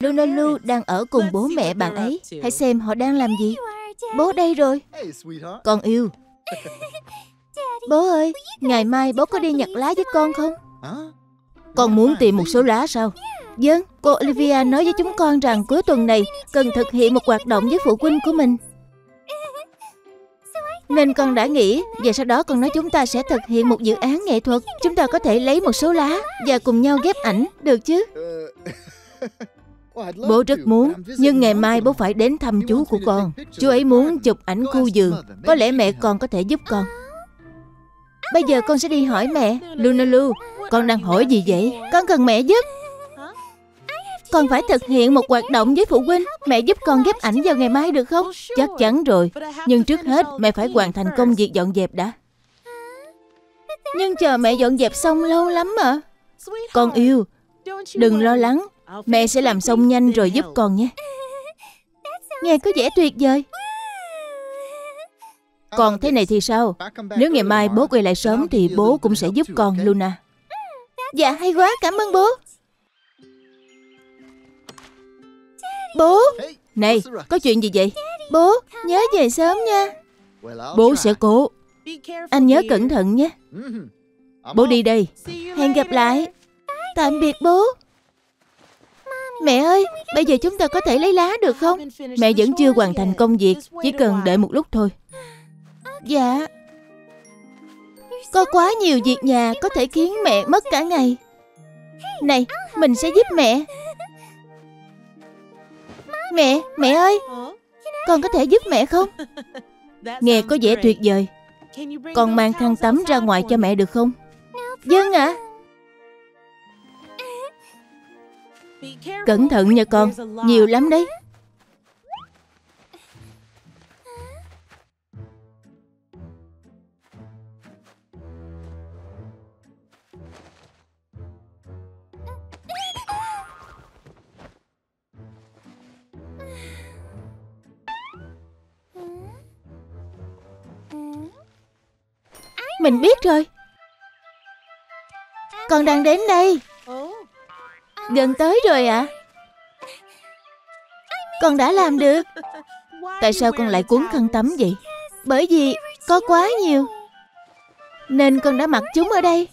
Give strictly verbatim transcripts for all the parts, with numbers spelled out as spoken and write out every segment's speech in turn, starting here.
Luna Lu đang ở cùng bố mẹ bạn ấy. Hãy xem họ đang làm gì. Bố đây rồi. Con yêu. Bố ơi, ngày mai bố có đi nhặt lá với con không? Con muốn tìm một số lá sao? Vâng, cô Olivia nói với chúng con rằng cuối tuần này cần thực hiện một hoạt động với phụ huynh của mình. Nên con đã nghĩ, và sau đó con nói chúng ta sẽ thực hiện một dự án nghệ thuật. Chúng ta có thể lấy một số lá và cùng nhau ghép ảnh, được chứ? Bố rất muốn, nhưng ngày mai bố phải đến thăm chú của con. Chú ấy muốn chụp ảnh khu vườn. Có lẽ mẹ con có thể giúp con. Bây giờ con sẽ đi hỏi mẹ. Luna Lu, con đang hỏi gì vậy? Con cần mẹ giúp. Con phải thực hiện một hoạt động với phụ huynh. Mẹ giúp con ghép ảnh vào ngày mai được không? Chắc chắn rồi. Nhưng trước hết mẹ phải hoàn thành công việc dọn dẹp đã. Nhưng chờ mẹ dọn dẹp xong lâu lắm mà. Con yêu, đừng lo lắng. Mẹ sẽ làm xong nhanh rồi giúp con nhé. Nghe có vẻ tuyệt vời. Còn thế này thì sao? Nếu ngày mai bố quay lại sớm thì bố cũng sẽ giúp con, Luna. Dạ hay quá, cảm ơn bố. Bố. Này, có chuyện gì vậy? Bố, nhớ về sớm nha. Bố sẽ cố. Anh nhớ cẩn thận nhé. Bố đi đây. Hẹn gặp lại. Tạm biệt bố. Mẹ ơi, bây giờ chúng ta có thể lấy lá được không? Mẹ vẫn chưa hoàn thành công việc. Chỉ cần đợi một lúc thôi. Dạ. Có quá nhiều việc nhà có thể khiến mẹ mất cả ngày. Này, mình sẽ giúp mẹ. Mẹ, mẹ ơi, con có thể giúp mẹ không? Nghe có vẻ tuyệt vời. Con mang khăn tắm ra ngoài cho mẹ được không? Vâng ạ. Cẩn thận nha con, nhiều lắm đấy. Mình biết rồi. Con đang đến đây. Gần tới rồi ạ. À? Con đã làm được. Tại sao con lại cuốn khăn tắm vậy? Bởi vì có quá nhiều nên con đã mặc chúng ở đây.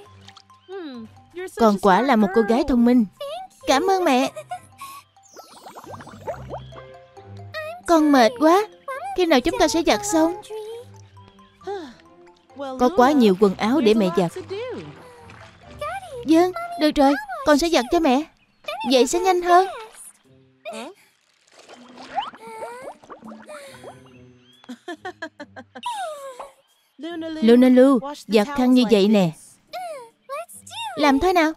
Con quả là một cô gái thông minh. Cảm ơn mẹ. Con mệt quá. Khi nào chúng ta sẽ giặt xong? Có quá nhiều quần áo để mẹ giặt. Vâng, được rồi, con sẽ giặt cho mẹ. Vậy sẽ nhanh hơn. Luna Lu, giặt khăn như vậy nè. Làm thế nào?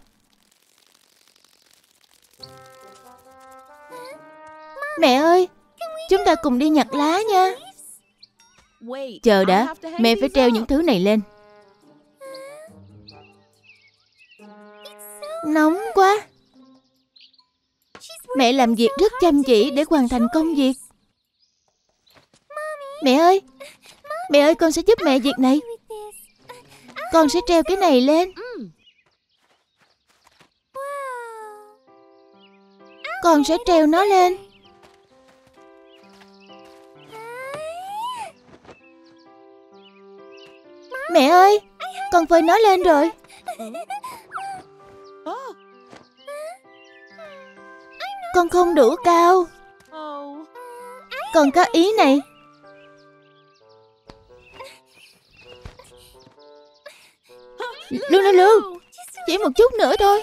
Mẹ ơi, chúng ta cùng đi nhặt lá nha. Chờ đã, mẹ phải treo những thứ này lên. Nóng quá. Mẹ làm việc rất chăm chỉ để hoàn thành công việc. Mẹ ơi, mẹ ơi, con sẽ giúp mẹ việc này. Con sẽ treo cái này lên. Con sẽ treo nó lên. Mẹ ơi, con phơi nó lên rồi. Con không đủ cao. Con có ý này. Luna Lu, chỉ một chút nữa thôi.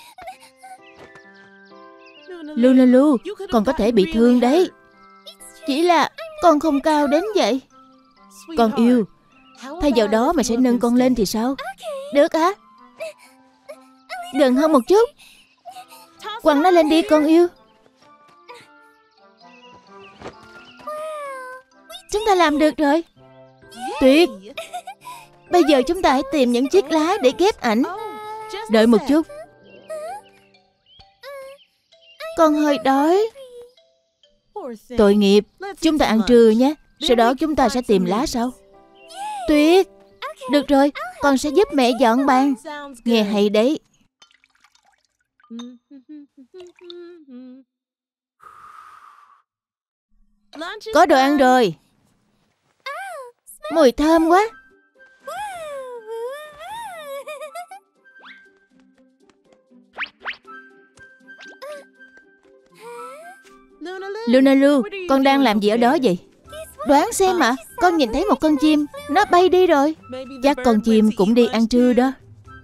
Luna Lu, con có thể bị thương đấy. Chỉ là con không cao đến vậy. Con yêu, thay vào đó mẹ sẽ nâng con lên thì sao? Được hả? Gần hơn một chút. Quăng nó lên đi con yêu. Chúng ta làm được rồi. Tuyệt. Bây giờ chúng ta hãy tìm những chiếc lá để ghép ảnh. Đợi một chút. Con hơi đói. Tội nghiệp. Chúng ta ăn trưa nhé. Sau đó chúng ta sẽ tìm lá sau. Tuyệt. Được rồi, con sẽ giúp mẹ dọn bàn. Nghe hay đấy. Có đồ ăn rồi. Mùi thơm quá. Luna Lu, con đang làm gì ở đó vậy? Đoán xem mà, con nhìn thấy một con chim. Nó bay đi rồi. Chắc con chim cũng đi ăn trưa đó.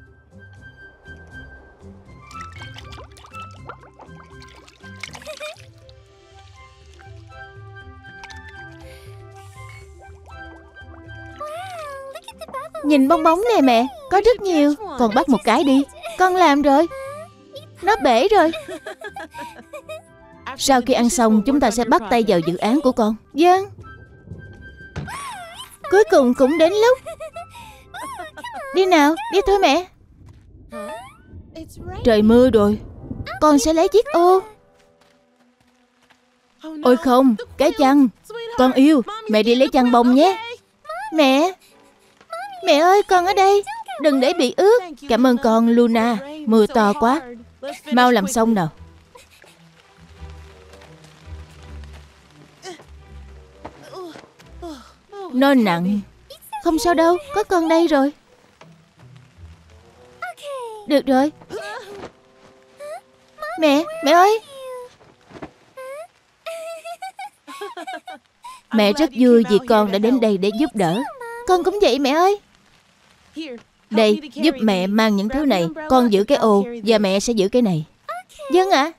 Nhìn bong bóng nè mẹ, có rất nhiều. Con bắt một cái đi. Con làm rồi. Nó bể rồi. Sau khi ăn xong, chúng ta sẽ bắt tay vào dự án của con. Vâng. Cuối cùng cũng đến lúc. Đi nào, đi thôi mẹ. Trời mưa rồi. Con sẽ lấy chiếc ô. Ôi không, cái chăn. Con yêu, mẹ đi lấy chăn bông nhé. Mẹ. Mẹ ơi, con ở đây. Đừng để bị ướt. Cảm ơn con, Luna. Mưa to quá. Mau làm xong nào. Nó nặng. Không sao đâu, có con đây rồi. Được rồi. Mẹ, mẹ ơi. Mẹ rất vui vì con đã đến đây để giúp đỡ. Con cũng vậy mẹ ơi. Đây, giúp mẹ mang những thứ này. Con giữ cái ô và mẹ sẽ giữ cái này. Vâng ạ.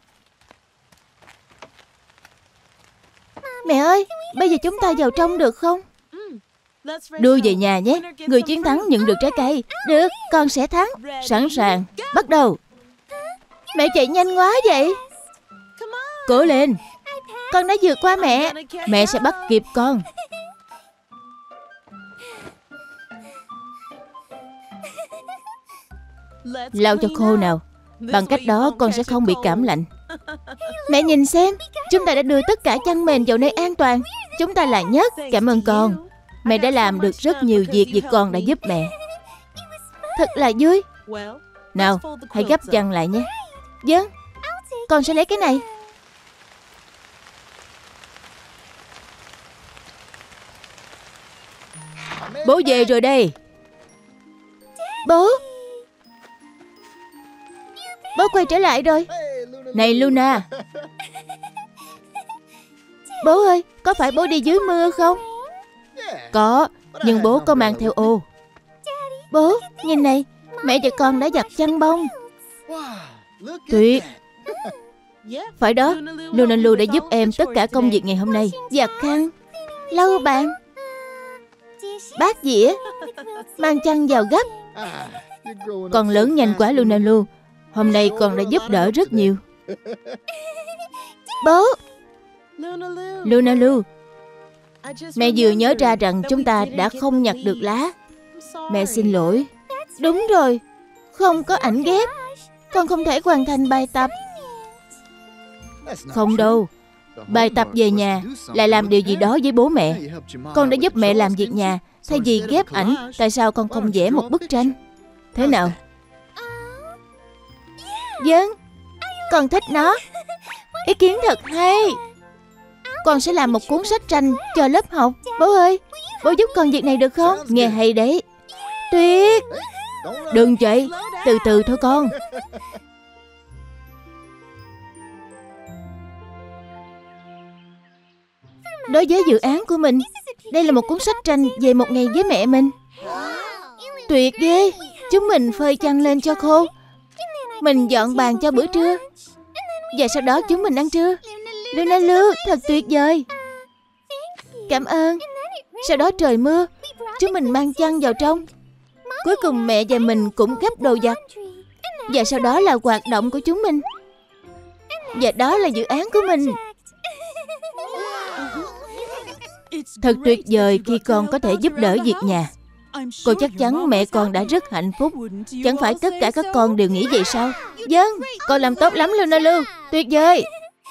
Mẹ ơi, bây giờ chúng ta vào trong được không? Đưa về nhà nhé. Người chiến thắng nhận được trái cây. Được, con sẽ thắng. Sẵn sàng, bắt đầu. Mẹ chạy nhanh quá vậy. Cố lên. Con đã vượt qua mẹ. Mẹ sẽ bắt kịp con. Lau cho khô nào. Bằng cách đó con sẽ không bị cảm lạnh. Mẹ nhìn xem. Chúng ta đã đưa tất cả chăn mền vào nơi an toàn. Chúng ta là nhất. Cảm ơn con. Mẹ đã làm được rất nhiều việc vì con đã giúp mẹ. Thật là vui. Nào, hãy gấp chăn lại nhé. Vâng, con sẽ lấy cái này. Bố về rồi đây. Bố. Bố quay trở lại rồi. Này Luna. Bố ơi, có phải bố đi dưới mưa không? Có, nhưng bố có mang theo ô. Bố, nhìn này. Mẹ và con đã giặt chăn bông. Tuyệt. Phải đó, Luna Lu đã giúp em tất cả công việc ngày hôm nay. Giặt khăn, lau bàn, bát dĩa, mang chăn vào gấp. Con lớn nhanh quá Luna Lu. Hôm nay con đã giúp đỡ rất nhiều. Bố. Luna Lu, mẹ vừa nhớ ra rằng chúng ta đã không nhặt được lá. Mẹ xin lỗi. Đúng rồi, không có ảnh ghép. Con không thể hoàn thành bài tập. Không đâu. Bài tập về nhà lại làm điều gì đó với bố mẹ. Con đã giúp mẹ làm việc nhà. Thay vì ghép ảnh, tại sao con không vẽ một bức tranh? Thế nào? Vâng, con thích nó. Ý kiến thật hay. Con sẽ làm một cuốn sách tranh cho lớp học. Bố ơi, bố giúp con việc này được không? Nghe hay đấy. Tuyệt. Đừng chạy, từ từ thôi con. Đối với dự án của mình, đây là một cuốn sách tranh về một ngày với mẹ mình. Tuyệt ghê. Chúng mình phơi chăn lên cho khô. Mình dọn bàn cho bữa trưa. Và sau đó chúng mình ăn trưa. Luna Lu, thật tuyệt vời. Cảm ơn. Sau đó trời mưa, chúng mình mang chăn vào trong. Cuối cùng mẹ và mình cũng gấp đồ giặt. Và sau đó là hoạt động của chúng mình. Và đó là dự án của mình. Thật tuyệt vời khi con có thể giúp đỡ việc nhà. Cô chắc chắn mẹ con đã rất hạnh phúc. Chẳng phải tất cả các con đều nghĩ vậy sao? Vâng, con làm tốt lắm Luna Lu. Tuyệt vời.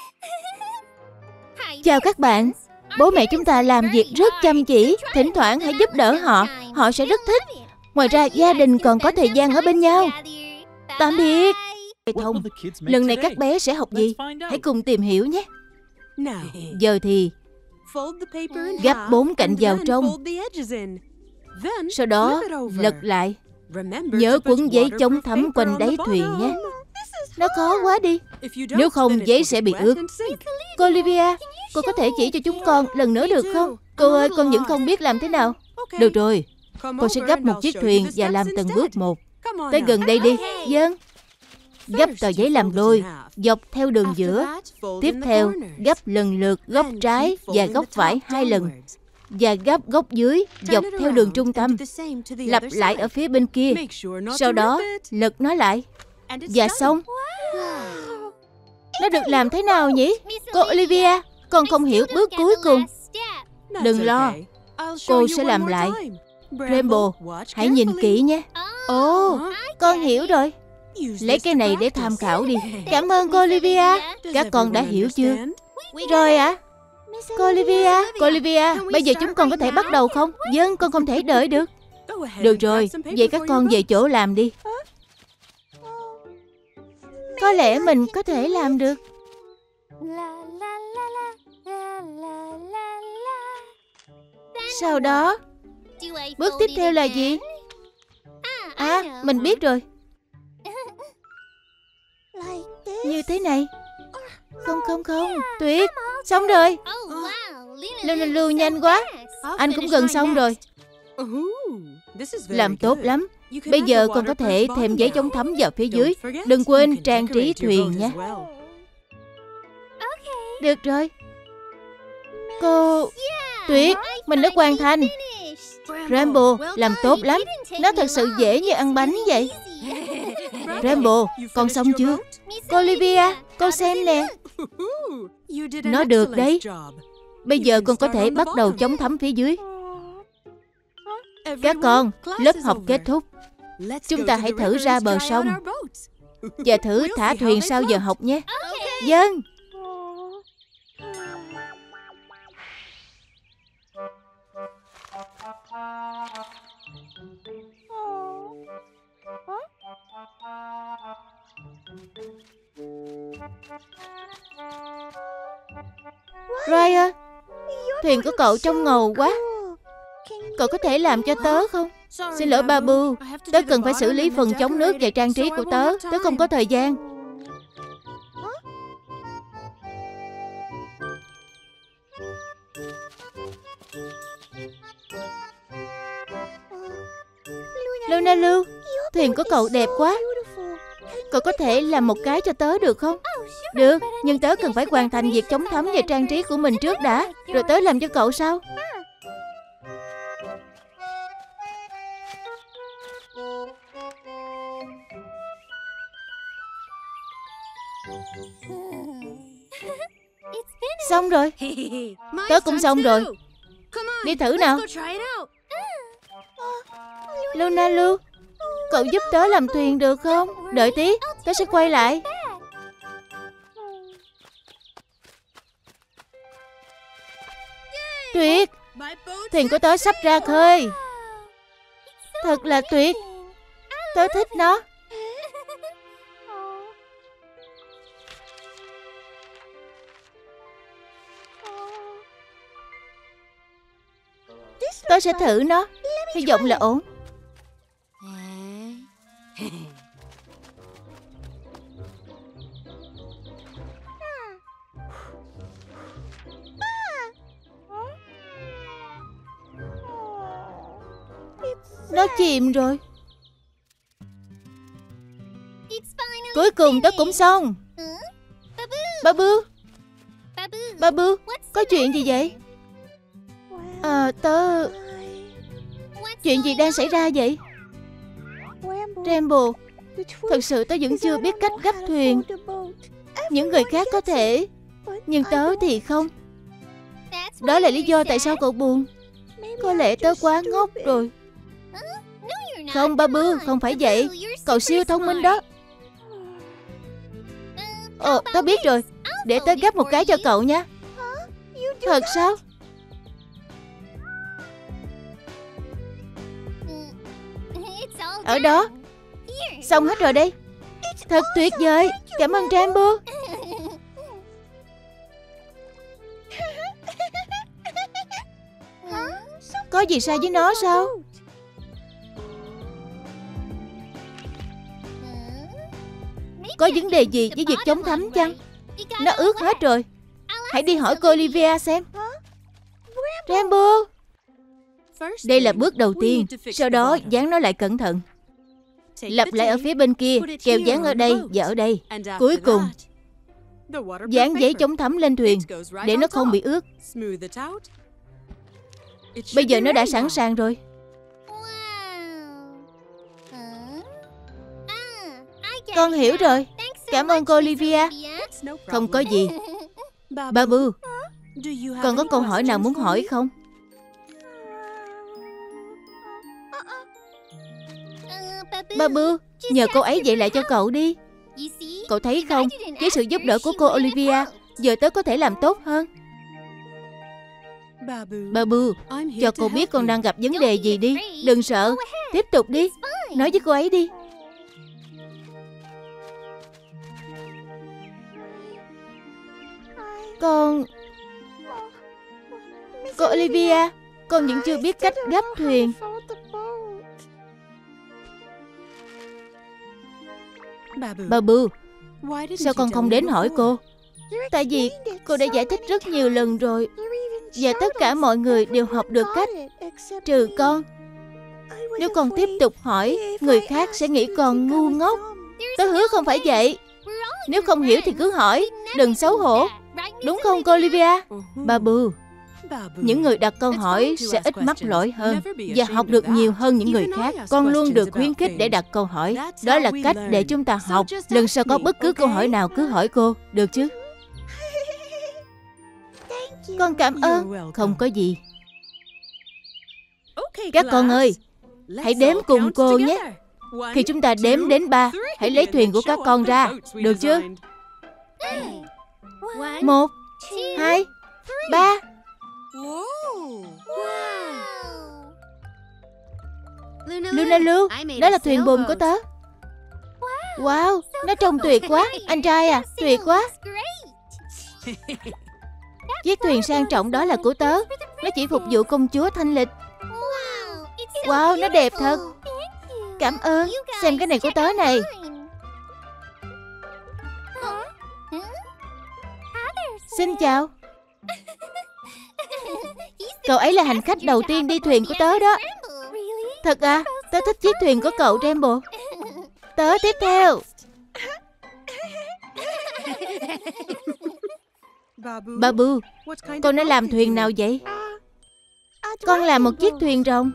Chào các bạn. Bố mẹ chúng ta làm việc rất chăm chỉ. Thỉnh thoảng hãy giúp đỡ họ. Họ sẽ rất thích. Ngoài ra gia đình còn có thời gian ở bên nhau. Tạm biệt. Thông, lần này các bé sẽ học gì? Hãy cùng tìm hiểu nhé. Giờ thì Gấp bốn cạnh vào trong. Sau đó lật lại. Nhớ quấn giấy chống thấm quanh đáy thuyền nhé. Nó khó quá đi. Nếu không giấy sẽ bị ướt. Cô Olivia, cô có thể chỉ cho chúng con lần nữa được không? Cô ơi, con vẫn không biết làm thế nào. Được rồi, con sẽ gấp một chiếc thuyền và làm từng bước một. Tới gần đây đi. Vâng. Gấp tờ giấy làm đôi, dọc theo đường giữa. Tiếp theo, gấp lần lượt góc trái và góc phải hai lần. Và gấp góc dưới, dọc theo đường trung tâm. Lặp lại ở phía bên kia. Sau đó, lật nó lại. Và xong. Nó được làm thế nào nhỉ? Cô Olivia, con không hiểu bước cuối cùng. Đừng lo, cô sẽ làm lại. Rainbow, hãy nhìn kỹ nhé. Ồ, oh, con hiểu rồi. Lấy cái này để tham khảo đi. Cảm ơn cô Olivia. Các con đã hiểu chưa? Rồi ạ. À? Cô Olivia, cô Olivia, bây giờ chúng con có thể bắt đầu không? Vâng, con không thể đợi được. Được rồi, vậy các con về chỗ làm đi. Có lẽ mình có thể làm được. Sau đó, bước tiếp theo là gì? À, mình biết rồi. Như thế này. Không không không, tuyệt. Xong rồi. Luna Lu nhanh quá. Anh cũng gần xong rồi. Làm tốt lắm. Bây giờ con có thể thêm giấy chống thấm vào phía dưới. Đừng quên trang trí thuyền nha. Được rồi. Cô... Tuyệt, mình đã hoàn thành. Rainbow, làm tốt lắm. Nó thật sự dễ như ăn bánh vậy. Rainbow, con xong chưa? Cô Olivia, cô xem nè. Nó được đấy. Bây giờ con có thể bắt đầu chống thấm phía dưới. Các con, lớp học kết thúc. Chúng ta hãy thử ra bờ sông và thử thả thuyền sau giờ học nhé. Vâng. Ryan, thuyền của cậu trông ngầu quá. Cậu có thể làm cho tớ không? Xin lỗi Babu, tớ cần phải xử lý phần chống nước và trang trí của tớ. Tớ không có thời gian. Luna Lu, thuyền của cậu đẹp quá. Cậu có thể làm một cái cho tớ được không? Được, nhưng tớ cần phải hoàn thành việc chống thấm và trang trí của mình trước đã. Rồi tớ làm cho cậu sau. Xong rồi. Tớ cũng xong rồi. Đi thử nào. Luna Lu, cậu giúp tớ làm thuyền được không? Đợi tí, tớ sẽ quay lại. Tuyệt, thuyền của tớ sắp ra khơi. Thật là tuyệt. Tớ thích nó. Tớ sẽ thử nó. Hy vọng là ổn. Nó chìm rồi. Cuối cùng tớ cũng xong. Babu, Babu, có chuyện gì vậy? À, tớ... Chuyện gì đang xảy ra vậy? Rainbow, thật sự tớ vẫn chưa biết cách gấp thuyền. Những người khác có thể, nhưng tớ thì không. Đó là lý do tại sao cậu buồn. Có lẽ tớ quá ngốc rồi. Không, Babu, không phải vậy. Cậu siêu thông minh đó. Ồ, tớ biết rồi. Để tớ gấp một cái cho cậu nha. Thật sao? Ở đó. Xong hết rồi đây. Thật tuyệt vời. Cảm ơn Rainbow. Có gì sai với nó sao? Có vấn đề gì với việc chống thấm chăng? Nó ướt hết rồi. Hãy đi hỏi cô Olivia xem. Rambo, đây là bước đầu tiên. Sau đó dán nó lại cẩn thận. Lặp lại ở phía bên kia, kèo dán ở đây và ở đây. Cuối cùng dán giấy chống thấm lên thuyền để nó không bị ướt. Bây giờ nó đã sẵn sàng rồi. Con hiểu rồi. Cảm ơn cô Olivia. Không có gì. Babu, con có câu hỏi nào muốn hỏi không? Babu, nhờ cô ấy dạy lại cho cậu đi. Cậu thấy không, với sự giúp đỡ của cô Olivia, giờ tớ có thể làm tốt hơn. Babu, cho cô biết con đang gặp vấn đề gì đi. Đừng sợ, tiếp tục đi. Nói với cô ấy đi. Con... Cô Olivia, con vẫn chưa biết cách gấp thuyền. Babu, sao con không đến hỏi cô? Tại vì cô đã giải thích rất nhiều lần rồi, và tất cả mọi người đều học được cách, trừ con. Nếu con tiếp tục hỏi, người khác sẽ nghĩ con ngu ngốc. Tớ hứa không phải vậy. Nếu không hiểu thì cứ hỏi, đừng xấu hổ. Đúng không cô Olivia? Babu, những người đặt câu hỏi sẽ ít mắc lỗi hơn và học được nhiều hơn những người khác. Con luôn được khuyến khích để đặt câu hỏi. Đó là cách để chúng ta học. Lần sau có bất cứ câu hỏi nào cứ hỏi cô, được chứ? Con cảm ơn. Không có gì. Các con ơi, hãy đếm cùng cô nhé. Khi chúng ta đếm đến ba, hãy lấy thuyền của các con ra, được chưa? Một, hai, ba. Luna Lu, đó là thuyền buồm của tớ. Wow, nó trông tuyệt quá. Anh trai à, tuyệt quá. Chiếc thuyền sang trọng đó là của tớ. Nó chỉ phục vụ công chúa thanh lịch. Wow, nó đẹp thật. Cảm ơn. Xem cái này của tớ này. Xin chào. Cậu ấy là hành khách đầu tiên đi thuyền của tớ đó. Thật à? Tớ thích chiếc thuyền của cậu, Rambo. Tớ tiếp theo. Babu, con đã làm thuyền nào vậy? Con làm một chiếc thuyền rồng.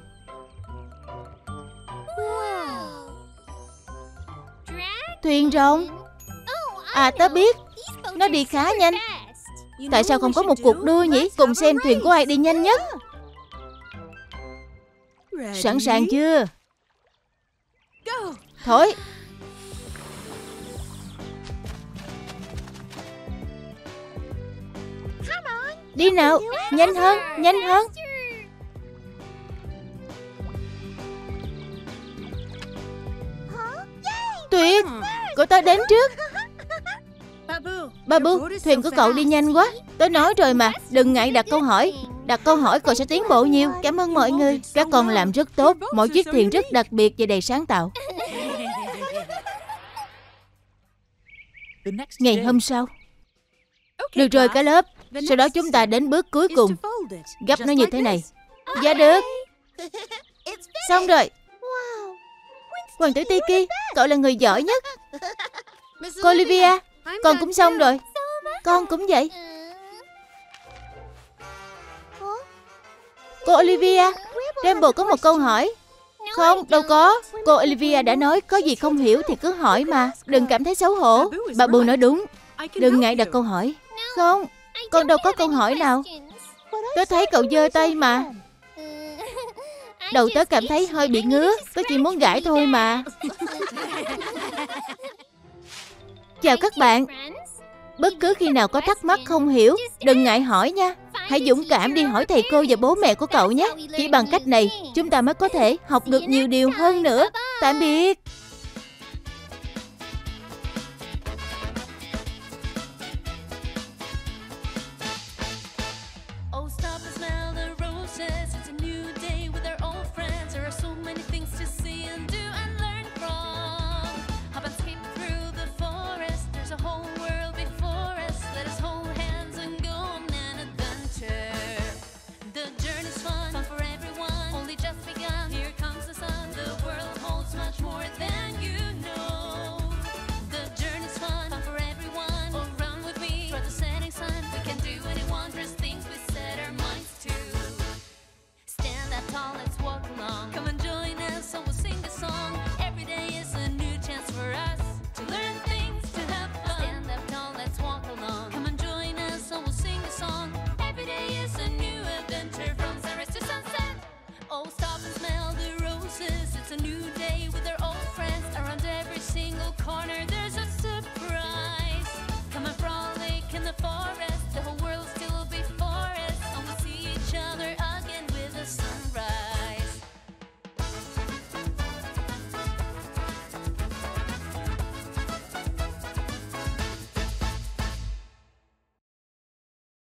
Thuyền rồng? À, tớ biết. Nó đi khá nhanh. Tại sao không có một cuộc đua nhỉ? Cùng xem thuyền của ai đi nhanh nhất. Sẵn sàng chưa? Thôi. Đi nào, nhanh hơn, nhanh hơn. Tuyệt, cô ta đến trước. Babu, thuyền của cậu đi nhanh quá. Tớ nói rồi mà, đừng ngại đặt câu hỏi. Đặt câu hỏi cậu sẽ tiến bộ nhiều. Cảm ơn mọi người. Các con làm rất tốt. Mỗi chiếc thuyền rất đặc biệt và đầy sáng tạo. Ngày hôm sau. Được rồi cả lớp. Sau đó chúng ta đến bước cuối cùng. Gấp nó như thế này. Dạ được. Xong rồi. Hoàng tử Tiki, cậu là người giỏi nhất. Cô Olivia, con cũng xong rồi. Con cũng vậy. Cô Olivia, Rambo có một câu hỏi. Không, đâu có. Cô Olivia đã nói có gì không hiểu thì cứ hỏi mà. Đừng cảm thấy xấu hổ. Babu nói đúng. Đừng ngại đặt câu hỏi. Không, con đâu có câu hỏi nào. Tớ thấy cậu giơ tay mà. Đầu tớ cảm thấy hơi bị ngứa. Tớ chỉ muốn gãi thôi mà. Chào các bạn. Bất cứ khi nào có thắc mắc không hiểu, đừng ngại hỏi nha. Hãy dũng cảm đi hỏi thầy cô và bố mẹ của cậu nhé. Chỉ bằng cách này, chúng ta mới có thể học được nhiều điều hơn nữa. Tạm biệt.